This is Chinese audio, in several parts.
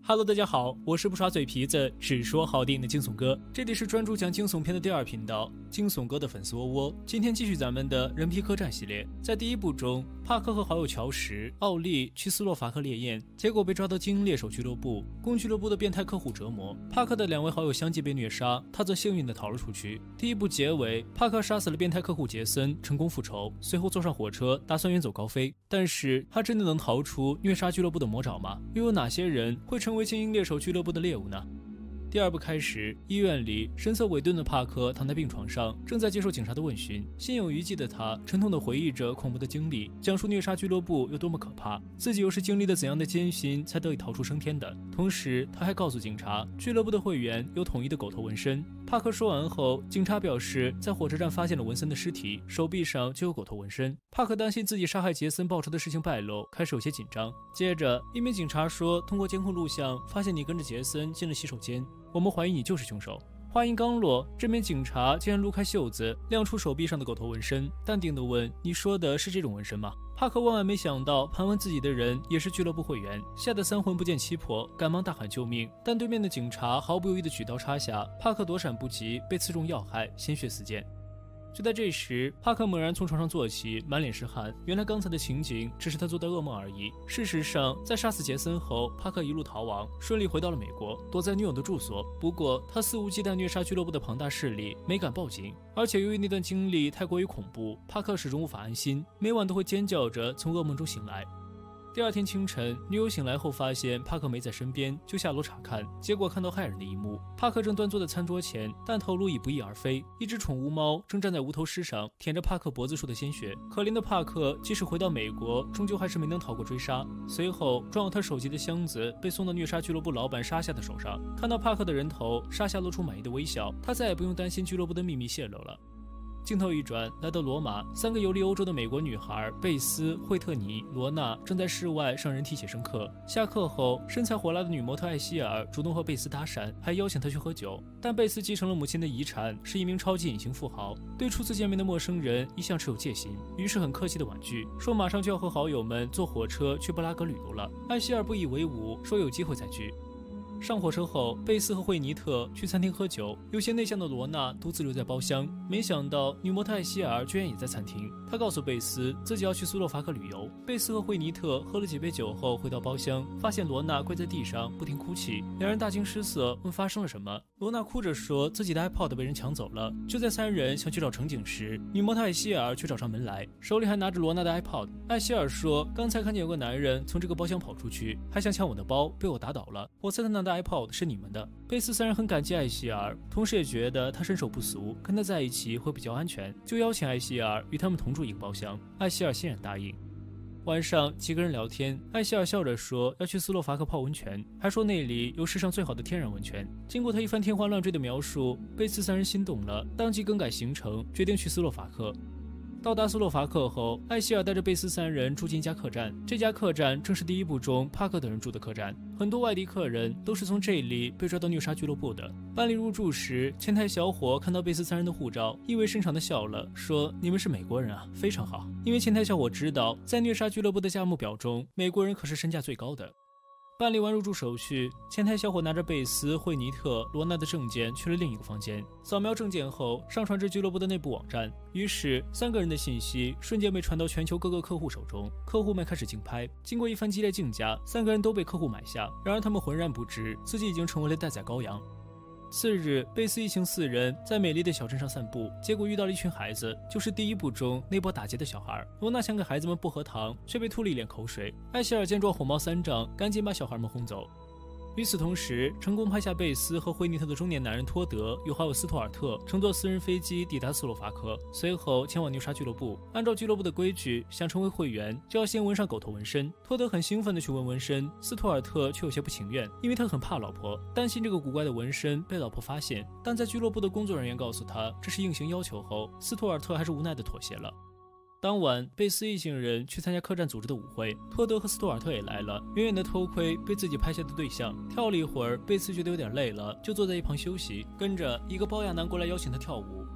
Hello， 大家好，我是不耍嘴皮子只说好电影的惊悚哥，这里是专注讲惊悚片的第二频道，惊悚哥的粉丝窝窝。今天继续咱们的人皮客栈系列，在第一部中，帕克和好友乔什、奥利去斯洛伐克猎艳，结果被抓到精英猎手俱乐部，供俱乐部的变态客户折磨。帕克的两位好友相继被虐杀，他则幸运地逃了出去。第一部结尾，帕克杀死了变态客户杰森，成功复仇，随后坐上火车，打算远走高飞。但是他真的能逃出虐杀俱乐部的魔爪吗？又有哪些人会成为精英猎手俱乐部的猎物呢？第二部开始，医院里神色萎顿的帕克躺在病床上，正在接受警察的问询。心有余悸的他沉痛地回忆着恐怖的经历，讲述虐杀俱乐部有多么可怕，自己又是经历了怎样的艰辛才得以逃出升天的。同时他还告诉警察，俱乐部的会员有统一的狗头纹身。帕克说完后，警察表示在火车站发现了文森的尸体，手臂上就有狗头纹身。帕克担心自己杀害杰森报仇的事情败露，开始有些紧张。接着一名警察说，通过监控录像发现你跟着杰森进了洗手间，我们怀疑你就是凶手。话音刚落，这名警察竟然撸开袖子，亮出手臂上的狗头纹身，淡定地问，你说的是这种纹身吗？帕克万万没想到盘问自己的人也是俱乐部会员，吓得三魂不见七魄，赶忙大喊救命。但对面的警察毫不犹豫地举刀插下，帕克躲闪不及，被刺中要害，鲜血四溅。就在这时，帕克猛然从床上坐起，满脸是汗。原来刚才的情景只是他做的噩梦而已。事实上，在杀死杰森后，帕克一路逃亡，顺利回到了美国，躲在女友的住所。不过，他肆无忌惮虐杀俱乐部的庞大势力，没敢报警。而且由于那段经历太过于恐怖，帕克始终无法安心，每晚都会尖叫着从噩梦中醒来。第二天清晨，女友醒来后发现帕克没在身边，就下楼查看，结果看到骇人的一幕。帕克正端坐在餐桌前，但头颅已不翼而飞，一只宠物猫正站在无头尸上，舔着帕克脖子处的鲜血。可怜的帕克即使回到美国，终究还是没能逃过追杀。随后装有他手机的箱子被送到虐杀俱乐部老板沙夏的手上，看到帕克的人头，沙夏露出满意的微笑，他再也不用担心俱乐部的秘密泄露了。镜头一转，来到罗马，三个游历欧洲的美国女孩贝斯、惠特尼、罗娜正在室外上人体写生课。下课后，身材火辣的女模特艾希尔主动和贝斯搭讪，还邀请她去喝酒。但贝斯继承了母亲的遗产，是一名超级隐形富豪，对初次见面的陌生人一向持有戒心，于是很客气的婉拒，说马上就要和好友们坐火车去布拉格旅游了。艾希尔不以为忤，说有机会再聚。上火车后，贝斯和惠尼特去餐厅喝酒，有些内向的罗娜独自留在包厢。没想到女模特艾希尔居然也在餐厅。她告诉贝斯自己要去斯洛伐克旅游。贝斯和惠尼特喝了几杯酒后回到包厢，发现罗娜跪在地上不停哭泣，两人大惊失色，问发生了什么。罗娜哭着说自己的 iPod 被人抢走了。就在三人想去找乘警时，女模特艾希尔却找上门来，手里还拿着罗娜的 iPod。艾希尔说，刚才看见有个男人从这个包厢跑出去，还想抢我的包，被我打倒了。我猜他拿的iPod 是你们的。贝斯三人很感激艾希尔，同时也觉得他身手不俗，跟他在一起会比较安全，就邀请艾希尔与他们同住一个包厢。艾希尔欣然答应。晚上几个人聊天，艾希尔笑着说要去斯洛伐克泡温泉，还说那里有世上最好的天然温泉。经过他一番天花乱坠的描述，贝斯三人心动了，当即更改行程，决定去斯洛伐克。到达斯洛伐克后，艾希尔带着贝斯三人住进一家客栈，这家客栈正是第一部中帕克等人住的客栈，很多外地客人都是从这里被抓到虐杀俱乐部的。办理入住时，前台小伙看到贝斯三人的护照，意味深长地笑了，说你们是美国人啊，非常好。因为前台小伙知道，在虐杀俱乐部的价目表中，美国人可是身价最高的。办理完入住手续，前台小伙拿着贝斯、惠尼特、罗娜的证件去了另一个房间，扫描证件后上传至俱乐部的内部网站。于是三个人的信息瞬间被传到全球各个客户手中，客户们开始竞拍。经过一番激烈竞价，三个人都被客户买下。然而他们浑然不知，自己已经成为了待宰羔羊。次日，贝斯一行四人在美丽的小镇上散步，结果遇到了一群孩子，就是第一部中那波打劫的小孩。罗娜想给孩子们薄荷糖，却被吐了一脸口水。艾希尔见状火冒三丈，赶紧把小孩们轰走。与此同时，成功拍下贝斯和惠尼特的中年男人托德与好友斯图尔特乘坐私人飞机抵达斯洛伐克，随后前往虐杀俱乐部。按照俱乐部的规矩，想成为会员就要先纹上狗头纹身。托德很兴奋地去纹纹身，斯图尔特却有些不情愿，因为他很怕老婆，担心这个古怪的纹身被老婆发现。但在俱乐部的工作人员告诉他这是硬性要求后，斯图尔特还是无奈地妥协了。当晚，贝斯一行人去参加客栈组织的舞会，托德和斯图尔特也来了，远远的偷窥被自己拍下的对象。跳了一会儿，贝斯觉得有点累了，就坐在一旁休息。跟着一个包亚男过来邀请他跳舞，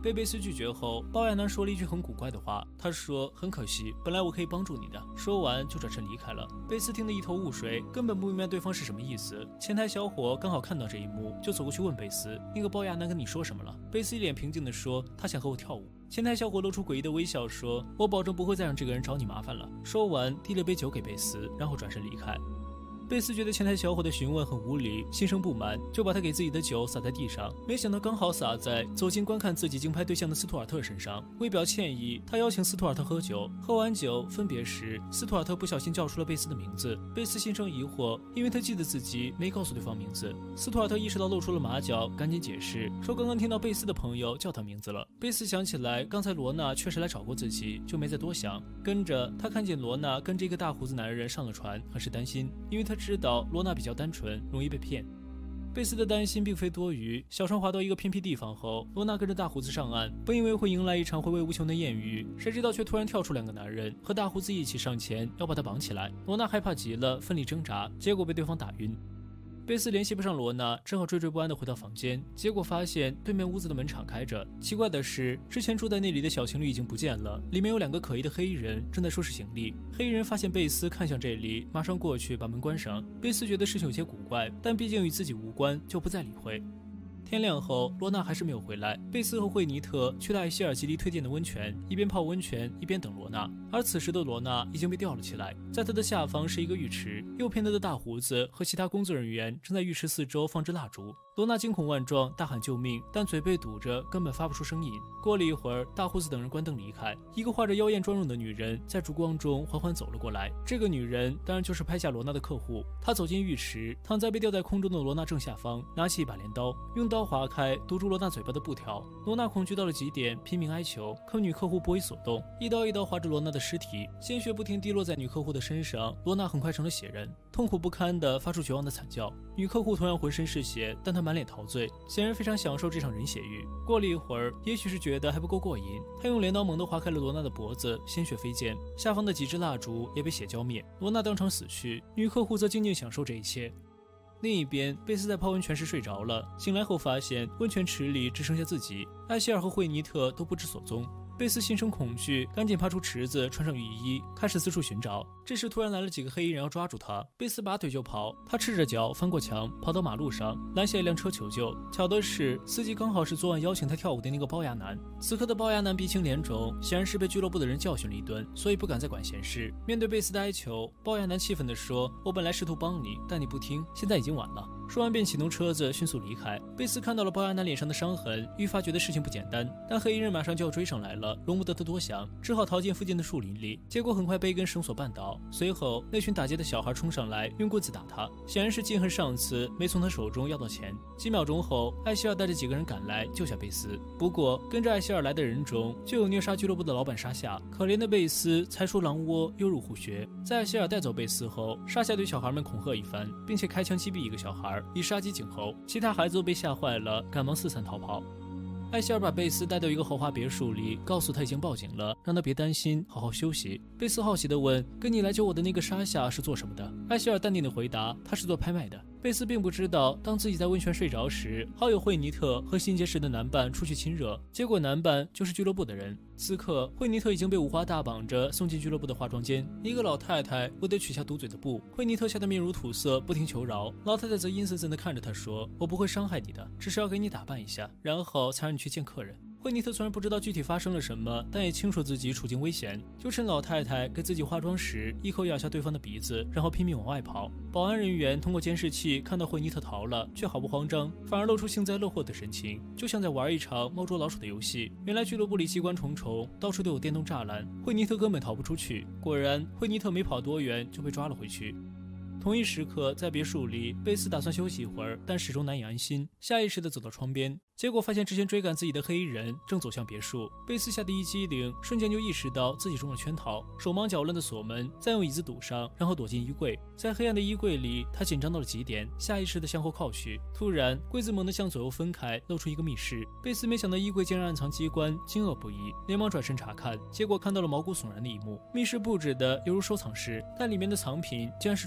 被贝斯拒绝后，龅牙男说了一句很古怪的话，他说很可惜，本来我可以帮助你的。说完就转身离开了。贝斯听得一头雾水，根本不明白对方是什么意思。前台小伙刚好看到这一幕，就走过去问贝斯，那个龅牙男跟你说什么了？贝斯一脸平静地说，他想和我跳舞。前台小伙露出诡异的微笑说，我保证不会再让这个人找你麻烦了。说完递了杯酒给贝斯，然后转身离开。贝斯觉得前台小伙的询问很无理，心生不满，就把他给自己的酒洒在地上，没想到刚好洒在走近观看自己竞拍对象的斯图尔特身上。为表歉意，他邀请斯图尔特喝酒。喝完酒分别时，斯图尔特不小心叫出了贝斯的名字。贝斯心生疑惑，因为他记得自己没告诉对方名字。斯图尔特意识到露出了马脚，赶紧解释说刚刚听到贝斯的朋友叫他名字了。贝斯想起来刚才罗娜确实来找过自己，就没再多想。跟着他看见罗娜跟着一个大胡子男人上了船，很是担心，因为他知道罗娜比较单纯，容易被骗。贝斯的担心并非多余，小船滑到一个偏僻地方后，罗娜跟着大胡子上岸，本以为会迎来一场回味无穷的艳遇，谁知道却突然跳出2个男人，和大胡子一起上前要把他绑起来。罗娜害怕极了，奋力挣扎，结果被对方打晕。贝斯联系不上罗娜，只好惴惴不安地回到房间，结果发现对面屋子的门敞开着。奇怪的是，之前住在那里的小情侣已经不见了，里面有2个可疑的黑衣人正在收拾行李。黑衣人发现贝斯看向这里，马上过去把门关上。贝斯觉得事情有些古怪，但毕竟与自己无关，就不再理会。天亮后，罗娜还是没有回来。贝斯和惠尼特去了艾希尔极力推荐的温泉，一边泡温泉一边等罗娜。而此时的罗娜已经被吊了起来，在她的下方是一个浴池，诱骗她的大胡子和其他工作人员正在浴池四周放置蜡烛。罗娜惊恐万状，大喊救命，但嘴被堵着，根本发不出声音。过了一会儿，大胡子等人关灯离开，一个画着妖艳妆容的女人在烛光中缓缓走了过来。这个女人当然就是拍下罗娜的客户。她走进浴池，躺在被吊在空中的罗娜正下方，拿起一把镰刀，用刀划开堵住罗娜嘴巴的布条。罗娜恐惧到了极点，拼命哀求，可女客户不为所动，一刀一刀划着罗娜的尸体，鲜血不停滴落在女客户的身上。罗娜很快成了血人，痛苦不堪地发出绝望的惨叫。女客户同样浑身是血，但她满脸陶醉，显然非常享受这场人血浴。过了一会儿，也许是觉得还不够过瘾，她用镰刀猛地划开了罗娜的脖子，鲜血飞溅，下方的几支蜡烛也被血浇灭。罗娜当场死去，女客户则静静享受这一切。另一边，贝斯在泡温泉时睡着了，醒来后发现温泉池里只剩下自己，艾希尔和惠尼特都不知所踪。贝斯心生恐惧，赶紧爬出池子，穿上雨衣，开始四处寻找。这时突然来了几个黑衣人要抓住他，贝斯拔腿就跑。他赤着脚翻过墙，跑到马路上，拦下一辆车求救。巧的是，司机刚好是昨晚邀请他跳舞的那个龅牙男。此刻的龅牙男鼻青脸肿，显然是被俱乐部的人教训了一顿，所以不敢再管闲事。面对贝斯的哀求，龅牙男气愤地说：“我本来试图帮你，但你不听，现在已经晚了。”说完便启动车子迅速离开。贝斯看到了龅牙男脸上的伤痕，愈发觉得事情不简单，但黑衣人马上就要追上来了，容不得他多想，只好逃进附近的树林里。结果很快被一根绳索绊倒，随后那群打劫的小孩冲上来，用棍子打他，显然是记恨上次没从他手中要到钱。几秒钟后，艾希尔带着几个人赶来救下贝斯。不过跟着艾希尔来的人中，就有虐杀俱乐部的老板沙夏。可怜的贝斯才出狼窝又入虎穴。在艾希尔带走贝斯后，沙夏对小孩们恐吓一番，并且开枪击毙一个小孩，以杀鸡儆猴。其他孩子都被吓坏了，赶忙四散逃跑。艾希尔把贝斯带到一个豪华别墅里，告诉他已经报警了，让他别担心，好好休息。贝斯好奇地问：“跟你来救我的那个沙夏是做什么的？”艾希尔淡定地回答：“他是做拍卖的。”贝斯并不知道，当自己在温泉睡着时，好友惠尼特和新结识的男伴出去亲热，结果男伴就是俱乐部的人。此刻，惠尼特已经被五花大绑着送进俱乐部的化妆间。一个老太太为得取下堵嘴的布，惠尼特吓得面如土色，不停求饶。老太太则阴森森地看着他说：“我不会伤害你的，只是要给你打扮一下，然后才让你去见客人。”惠尼特虽然不知道具体发生了什么，但也清楚自己处境危险，就趁老太太给自己化妆时，一口咬下对方的鼻子，然后拼命往外跑。保安人员通过监视器看到惠尼特逃了，却毫不慌张，反而露出幸灾乐祸的神情，就像在玩一场猫捉老鼠的游戏。原来俱乐部里机关重重，到处都有电动栅栏，惠尼特根本逃不出去。果然，惠尼特没跑多远就被抓了回去。同一时刻，在别墅里，贝斯打算休息一会儿，但始终难以安心，下意识地走到窗边，结果发现之前追赶自己的黑衣人正走向别墅。贝斯吓得一激灵，瞬间就意识到自己中了圈套，手忙脚乱地锁门，再用椅子堵上，然后躲进衣柜。在黑暗的衣柜里，他紧张到了极点，下意识地向后靠去。突然，柜子猛地向左右分开，露出一个密室。贝斯没想到衣柜竟然暗藏机关，惊愕不已，连忙转身查看，结果看到了毛骨悚然的一幕：密室布置的犹如收藏室，但里面的藏品竟然是众多人头。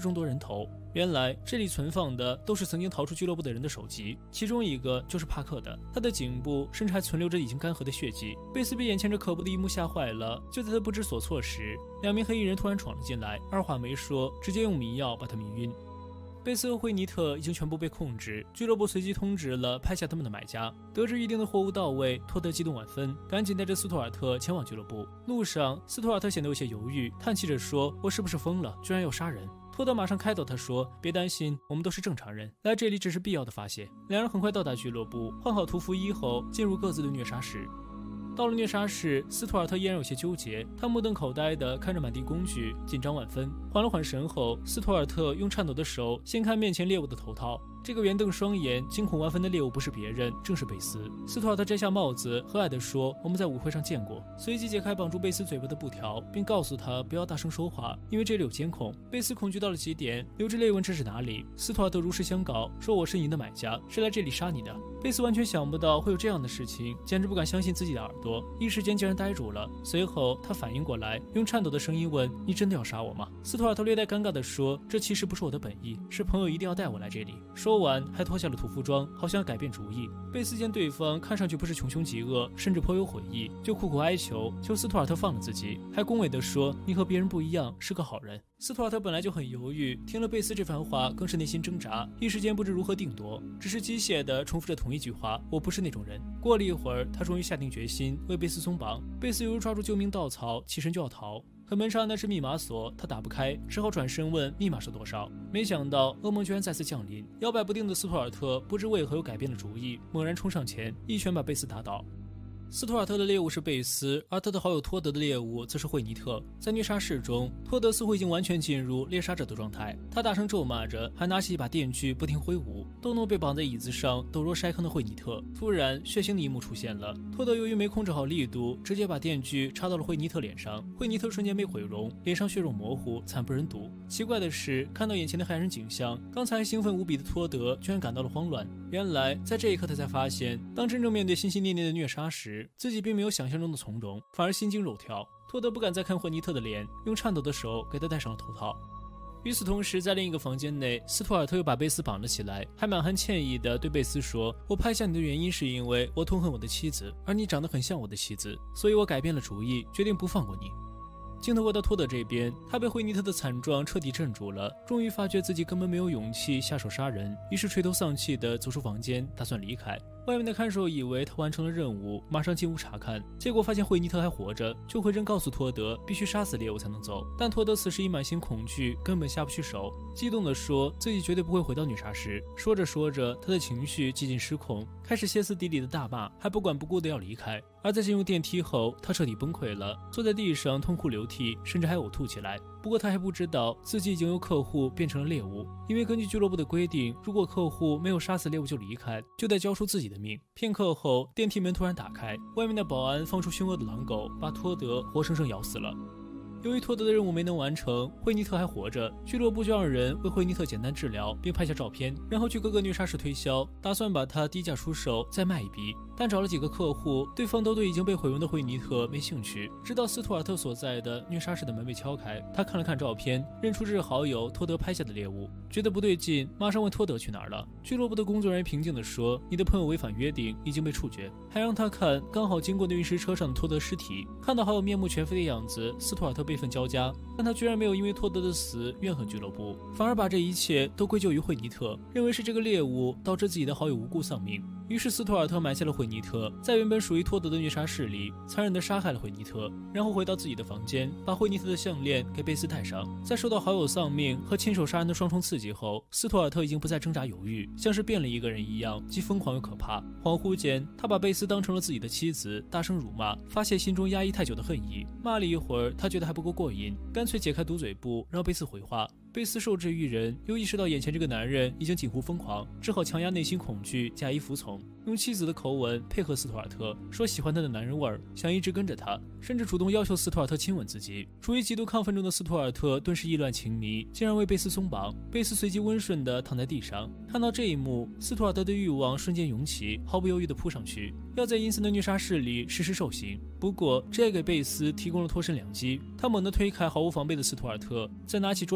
头。原来这里存放的都是曾经逃出俱乐部的人的手机，其中一个就是帕克的，他的颈部甚至还存留着已经干涸的血迹。贝斯被眼前这可怖的一幕吓坏了，就在他不知所措时，2名黑衣人突然闯了进来，二话没说，直接用迷药把他迷晕。贝斯和惠尼特已经全部被控制，俱乐部随即通知了拍下他们的买家。得知预定的货物到位，托德激动万分，赶紧带着斯图尔特前往俱乐部。路上，斯图尔特显得有些犹豫，叹气着说：“我是不是疯了？居然要杀人？”托德马上开导他说：“别担心，我们都是正常人，来这里只是必要的发泄。”两人很快到达俱乐部，换好屠夫衣后，进入各自的虐杀室。到了虐杀室，斯图尔特依然有些纠结，他目瞪口呆地看着满地工具，紧张万分。缓了缓神后，斯图尔特用颤抖的手掀开面前猎物的头套。这个圆瞪双眼、惊恐万分的猎物不是别人，正是贝斯。斯图尔特摘下帽子，和蔼地说：“我们在舞会上见过。”随即解开绑住贝斯嘴巴的布条，并告诉他不要大声说话，因为这里有监控。贝斯恐惧到了极点，流着泪问这是哪里。斯图尔特如实相告，说：“我是你的买家，是来这里杀你的。”贝斯完全想不到会有这样的事情，简直不敢相信自己的耳朵，一时间竟然呆住了。随后他反应过来，用颤抖的声音问：“你真的要杀我吗？”斯图尔特略带尴尬地说：“这其实不是我的本意，是朋友一定要带我来这里。”说完还脱下了屠夫装，好像要改变主意。贝斯见对方看上去不是穷凶极恶，甚至颇有悔意，就苦苦哀求斯图尔特放了自己，还恭维地说：“你和别人不一样，是个好人。”斯图尔特本来就很犹豫，听了贝斯这番话，更是内心挣扎，一时间不知如何定夺，只是机械地重复着同一句话：“我不是那种人。”过了一会儿，他终于下定决心为贝斯松绑。贝斯犹如抓住救命稻草，起身就要逃。可门上那是密码锁，他打不开，只好转身问密码是多少。没想到噩梦居然再次降临，摇摆不定的斯图尔特不知为何又改变了主意，猛然冲上前，一拳把贝斯打倒。斯图尔特的猎物是贝斯，而他的好友托德的猎物则是惠尼特。在虐杀室中，托德似乎已经完全进入猎杀者的状态，他大声咒骂着，还拿起一把电锯不停挥舞，逗弄被绑在椅子上抖若筛糠的惠尼特。突然，血腥的一幕出现了，托德由于没控制好力度，直接把电锯插到了惠尼特脸上，惠尼特瞬间被毁容，脸上血肉模糊，惨不忍睹。奇怪的是，看到眼前的骇人景象，刚才兴奋无比的托德居然感到了慌乱。原来，在这一刻他才发现，当真正面对心心念念的虐杀时，自己并没有想象中的从容，反而心惊肉跳。托德不敢再看惠尼特的脸，用颤抖的手给他戴上了头套。与此同时，在另一个房间内，斯图尔特又把贝斯绑了起来，还满含歉意地对贝斯说：“我拍下你的原因是因为我痛恨我的妻子，而你长得很像我的妻子，所以我改变了主意，决定不放过你。”镜头回到托德这边，他被惠尼特的惨状彻底镇住了，终于发觉自己根本没有勇气下手杀人，于是垂头丧气地走出房间，打算离开。外面的看守以为他完成了任务，马上进屋查看，结果发现惠尼特还活着，就回身告诉托德必须杀死猎物才能走。但托德此时已满心恐惧，根本下不去手，激动地说自己绝对不会回到女杀室。说着说着，他的情绪几近失控，开始歇斯底里的大骂，还不管不顾地要离开。而在进入电梯后，他彻底崩溃了，坐在地上痛哭流涕，甚至还呕吐起来。不过他还不知道自己已经由客户变成了猎物，因为根据俱乐部的规定，如果客户没有杀死猎物就离开，就得交出自己的命。片刻后，电梯门突然打开，外面的保安放出凶恶的狼狗，把托德活生生咬死了。由于托德的任务没能完成，惠尼特还活着，俱乐部就让人为惠尼特简单治疗，并拍下照片，然后去各个虐杀室推销，打算把他低价出售，再卖一笔。但找了几个客户，对方都对已经被毁容的惠尼特没兴趣。直到斯图尔特所在的虐杀室的门被敲开，他看了看照片，认出这是好友托德拍下的猎物，觉得不对劲，马上问托德去哪儿了。俱乐部的工作人员平静地说：“你的朋友违反约定，已经被处决。”还让他看刚好经过的运尸车上的托德尸体。看到好友面目全非的样子，斯图尔特悲愤交加，但他居然没有因为托德的死怨恨俱乐部，反而把这一切都归咎于惠尼特，认为是这个猎物导致自己的好友无辜丧命。于是斯图尔特埋下了惠尼特，在原本属于托德的虐杀室里残忍地杀害了惠尼特，然后回到自己的房间，把惠尼特的项链给贝斯戴上。在受到好友丧命和亲手杀人的双重刺激后，斯图尔特已经不再挣扎犹豫，像是变了一个人一样，既疯狂又可怕。恍惚间，他把贝斯当成了自己的妻子，大声辱骂，发泄心中压抑太久的恨意。骂了一会儿，他觉得还不够过瘾，干脆解开毒嘴布，让贝斯回话。贝斯受制于人，又意识到眼前这个男人已经近乎疯狂，只好强压内心恐惧，假意服从，用妻子的口吻配合斯图尔特，说喜欢他的男人味儿，想一直跟着他，甚至主动要求斯图尔特亲吻自己。处于极度亢奋中的斯图尔特顿时意乱情迷，竟然为贝斯松绑。贝斯随即温顺地躺在地上。看到这一幕，斯图尔特的欲望瞬间涌起，毫不犹豫地扑上去，要在阴森的虐杀室里实施受刑。不过这也给贝斯提供了脱身良机，他猛地推开毫无防备的斯图尔特，再拿起桌上的工具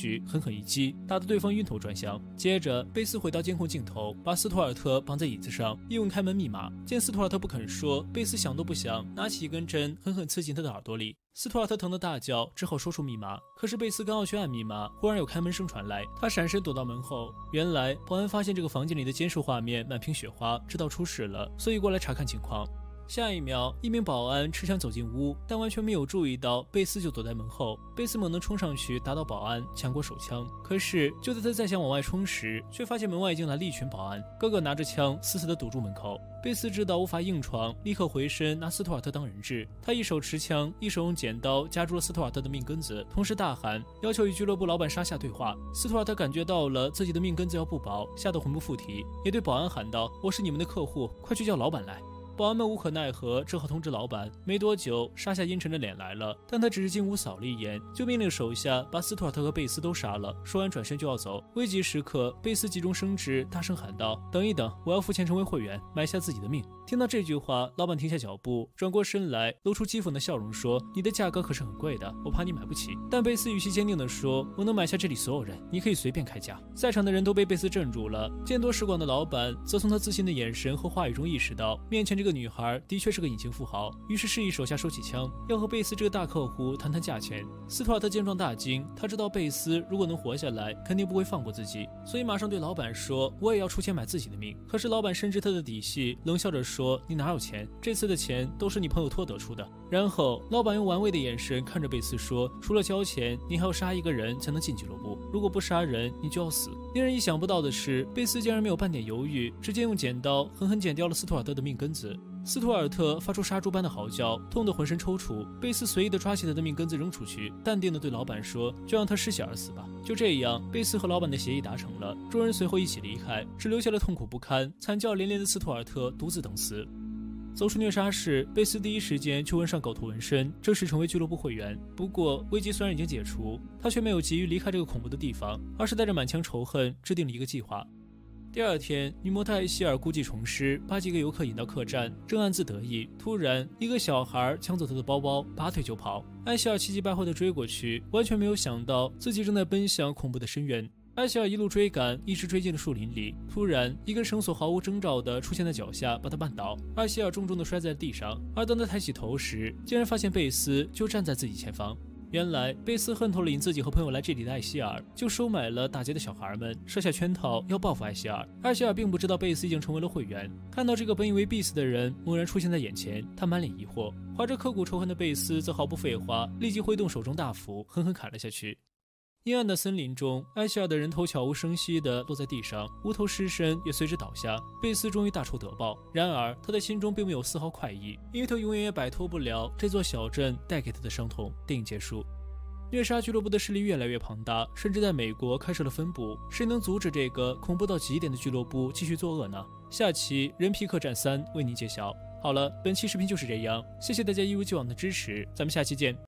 去狠狠一击，打得对方晕头转向。接着贝斯回到监控镜头，把斯图尔特绑在椅子上，一问开门密码。见斯图尔特不肯说，贝斯想都不想，拿起一根针狠狠刺进他的耳朵里。斯图尔特疼得大叫，只好说出密码。可是贝斯刚要去按密码，忽然有开门声传来，他闪身躲到门后。原来保安发现这个房间里的监视画面满屏雪花，知道出事了，所以过来查看情况。下一秒，一名保安持枪走进屋，但完全没有注意到贝斯就躲在门后。贝斯猛地冲上去打倒保安，抢过手枪。可是就在他再想往外冲时，却发现门外已经来了一群保安，个个拿着枪死死地堵住门口。贝斯知道无法硬闯，立刻回身拿斯图尔特当人质。他一手持枪，一手用剪刀夹住了斯图尔特的命根子，同时大喊要求与俱乐部老板沙夏对话。斯图尔特感觉到了自己的命根子要不保，吓得魂不附体，也对保安喊道：“我是你们的客户，快去叫老板来。”保安们无可奈何，只好通知老板。没多久，沙夏阴沉着脸来了，但他只是进屋扫了一眼，就命令手下把斯图尔特和贝斯都杀了。说完转身就要走。危急时刻，贝斯急中生智，大声喊道：“等一等，我要付钱成为会员，买下自己的命。”听到这句话，老板停下脚步，转过身来，露出讥讽的笑容，说：“你的价格可是很贵的，我怕你买不起。”但贝斯语气坚定地说：“我能买下这里所有人，你可以随便开价。”在场的人都被贝斯镇住了。见多识广的老板则从他自信的眼神和话语中意识到，面前这个女孩的确是个隐形富豪，于是示意手下收起枪，要和贝斯这个大客户谈谈价钱。斯图尔特见状大惊，他知道贝斯如果能活下来，肯定不会放过自己，所以马上对老板说：“我也要出钱买自己的命。”可是老板深知他的底细，冷笑着说：“你哪有钱？这次的钱都是你朋友托得出的。”然后老板用玩味的眼神看着贝斯说：“除了交钱，你还要杀一个人才能进俱乐部，如果不杀人，你就要死。”令人意想不到的是，贝斯竟然没有半点犹豫，直接用剪刀狠狠剪掉了斯图尔特的命根子。斯图尔特发出杀猪般的嚎叫，痛得浑身抽搐。贝斯随意地抓起他的命根子扔出去，淡定地对老板说：“就让他失血而死吧。”就这样，贝斯和老板的协议达成了。众人随后一起离开，只留下了痛苦不堪、惨叫连连的斯图尔特独自等死。走出虐杀室，贝斯第一时间去纹上狗头纹身，正式成为俱乐部会员。不过危机虽然已经解除，他却没有急于离开这个恐怖的地方，而是带着满腔仇恨制定了一个计划。第二天，女模特艾希尔故技重施，把几个游客引到客栈，正暗自得意，突然一个小孩抢走她的包包，拔腿就跑。艾希尔气急败坏地追过去，完全没有想到自己正在奔向恐怖的深渊。艾希尔一路追赶，一直追进了树林里。突然，一根绳索毫无征兆地出现在脚下，把他绊倒。艾希尔重重地摔在地上，而当他抬起头时，竟然发现贝斯就站在自己前方。原来贝斯恨透了引自己和朋友来这里的艾希尔，就收买了打劫的小孩们，设下圈套要报复艾希尔。艾希尔并不知道贝斯已经成为了会员，看到这个本以为必死的人猛然出现在眼前，他满脸疑惑。怀着刻骨仇恨的贝斯则毫不废话，立即挥动手中大斧，狠狠砍了下去。阴暗的森林中，艾希尔的人头悄无声息地落在地上，无头尸身也随之倒下。贝斯终于大仇得报，然而他的心中并没有丝毫快意，因为他永远也摆脱不了这座小镇带给他的伤痛。电影结束。虐杀俱乐部的势力越来越庞大，甚至在美国开设了分部。谁能阻止这个恐怖到极点的俱乐部继续作恶呢？下期《人皮客栈3》为您揭晓。好了，本期视频就是这样，谢谢大家一如既往的支持，咱们下期见。